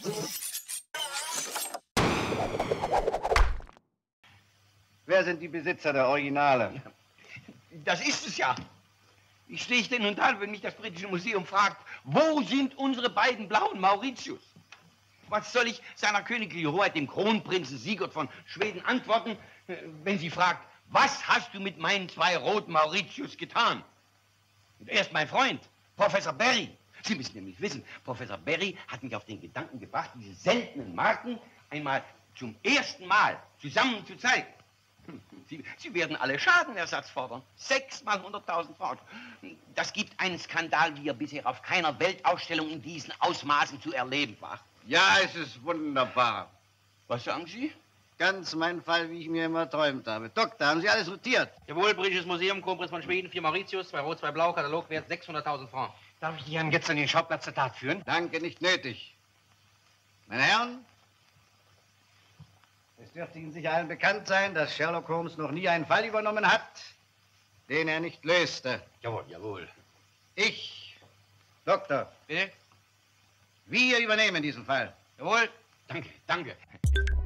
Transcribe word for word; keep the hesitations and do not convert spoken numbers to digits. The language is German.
Wer sind die Besitzer der Originale? Das ist es ja. Ich stehe denn und dann, wenn mich das Britische Museum fragt, wo sind unsere beiden blauen Mauritius? Was soll ich seiner königlichen Hoheit, dem Kronprinzen Sigurd von Schweden, antworten, wenn sie fragt, was hast du mit meinen zwei roten Mauritius getan? Und erst mein Freund, Professor Berry. Sie müssen nämlich wissen, Professor Berry hat mich auf den Gedanken gebracht, diese seltenen Marken einmal zum ersten Mal zusammen zu zeigen. Sie, Sie werden alle Schadenersatz fordern. Sechsmal hunderttausend Franken. Das gibt einen Skandal, wie er bisher auf keiner Weltausstellung in diesen Ausmaßen zu erleben war. Ja, es ist wunderbar. Was sagen Sie? Ganz mein Fall, wie ich mir immer träumt habe. Doktor, haben Sie alles notiert? Jawohl, Britisches Museum, Kronprinz von Schweden, vier Mauritius, zwei Rot, zwei Blau, Katalogwert sechshunderttausend Franken. Darf ich die Herren jetzt an den Schauplatz der Tat führen? Danke, nicht nötig. Meine Herren, es dürfte Ihnen sicher allen bekannt sein, dass Sherlock Holmes noch nie einen Fall übernommen hat, den er nicht löste. Jawohl, jawohl. Ich, Doktor. Bitte? Wir übernehmen diesen Fall. Jawohl. Danke, danke.